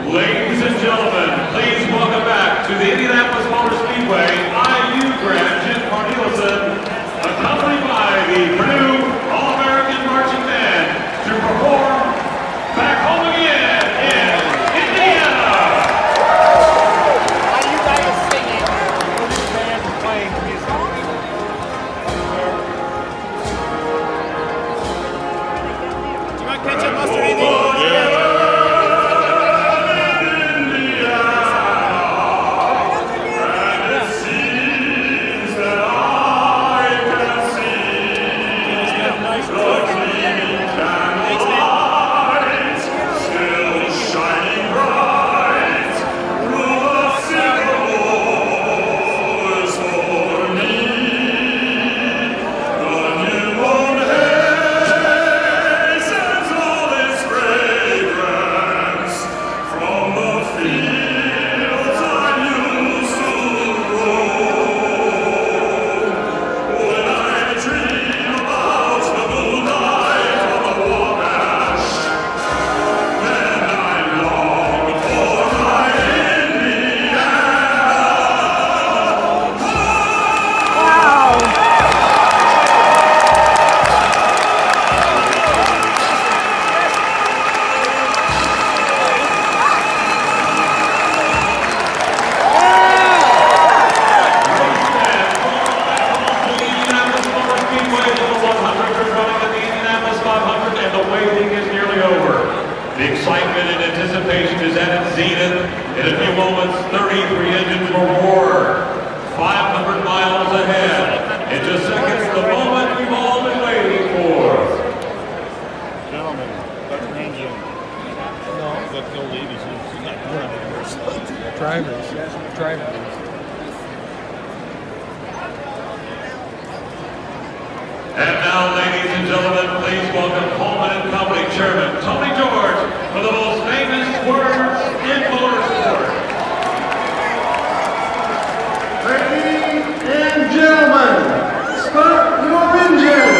Ladies and gentlemen, please welcome back to the Indianapolis Motor Speedway, IU grad Jim Cornelison, accompanied by the Purdue All-American Marching Band to perform Back Home Again in Indiana. You guys singing, Purdue band playing music. Do you want ketchup, mustard, anything? The excitement and anticipation is at its zenith. In a few moments, 33 engines will roar. 500 miles ahead. In just seconds, the moment we've all been waiting for. Gentlemen, that's an engine. No, that's no ladies. It's not drivers. Drivers. And now, ladies and gentlemen, please welcome Coleman and Company Chairman Tony George for the most famous words in motorsport. Ladies and gentlemen, start your engine.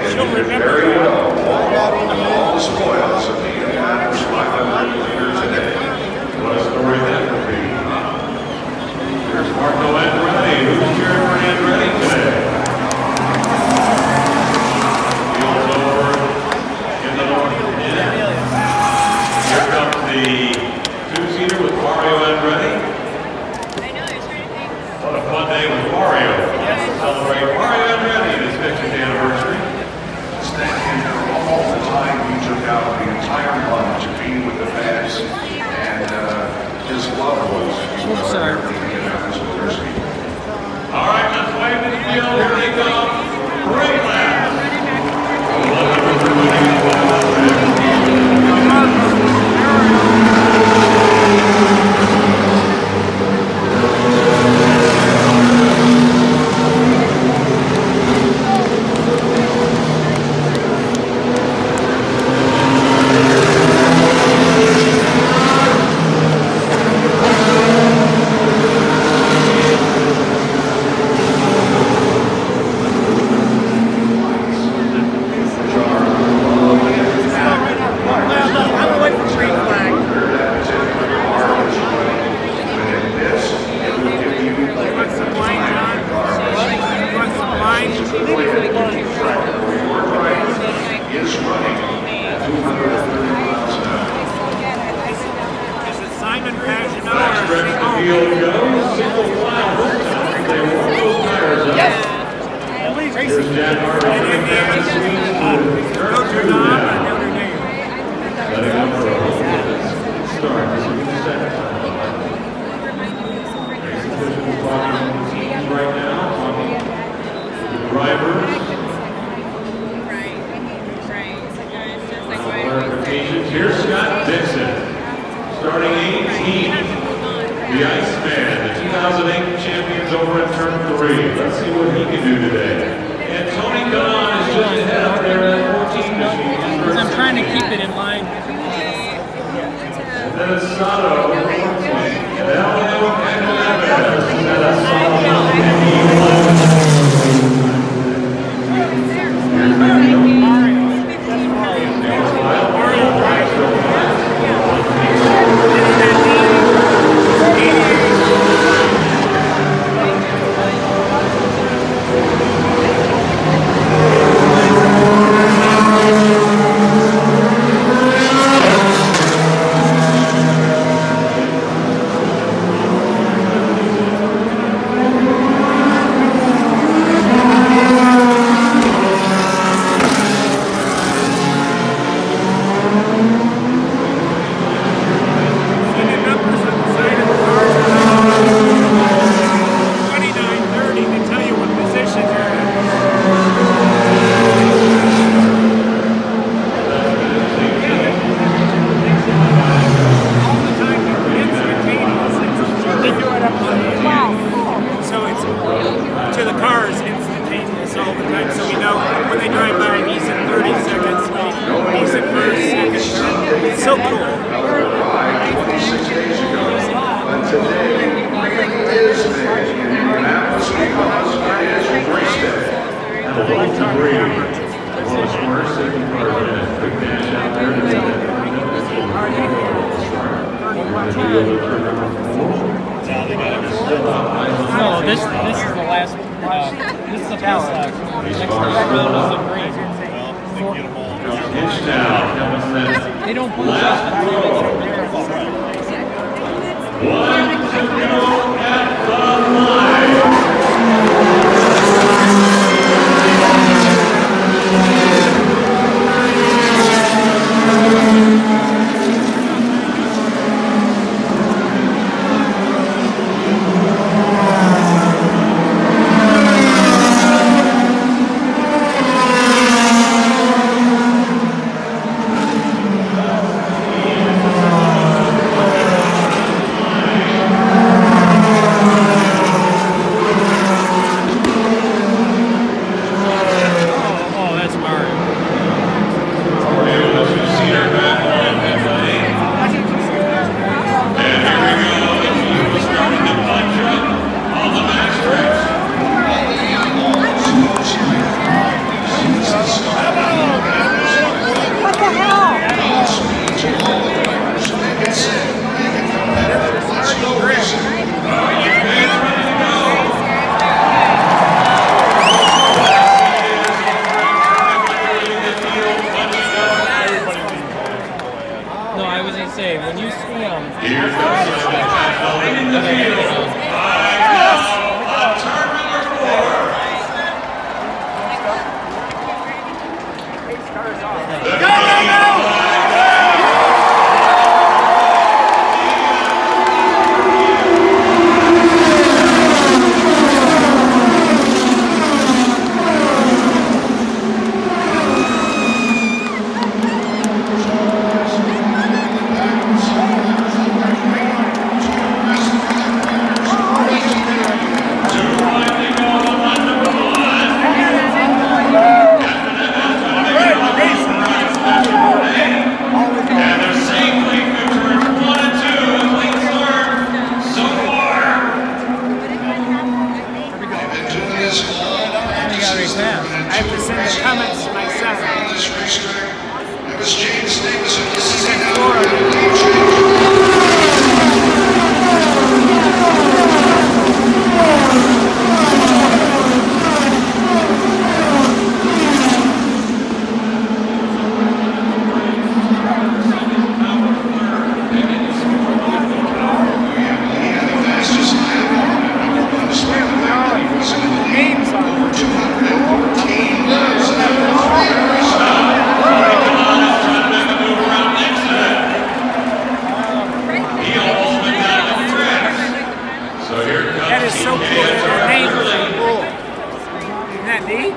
very well all the spoils of the Indianapolis 500 later today. What a story that would be. Here's Marco Andretti. Who's cheering for Andretti today? Fields over in the north end. Here comes the two-seater with Mario Andretti. What a fun day with Mario. Celebrate Mario Andretti, his 50th anniversary. Standing there all the time, he took out the entire month to be with the fans, and his love was everything in Indianapolis with their speed. All right, let's wave to the field. Here they come. Great laps. Here's Scott Dixon, starting 18th, the Iceman, the 2008 champions over in turn 3. Let's see what he can do today. And Tony Khan is just ahead up there at 14 machines. I'm trying to keep it in line. And then it's Sato, and Elio Candelavez, and that's Sato, No, this is the last. This is the first lap. Next to that road is the green. Inch down, They don't put last row. 1 to go at the line. I have to send the comments to my son. He's in Florida. That is so cool. Their names are so cool. Isn't that neat?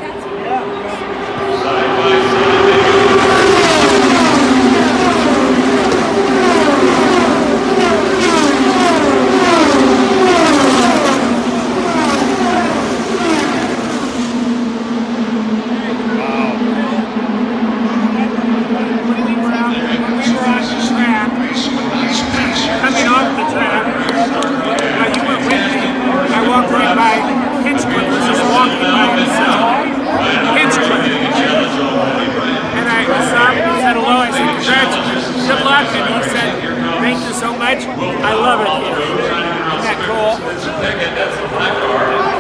And he said, thank you so much. I love it here. Isn't that cool? That's the black card.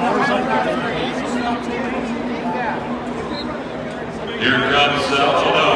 Here comes Salvador.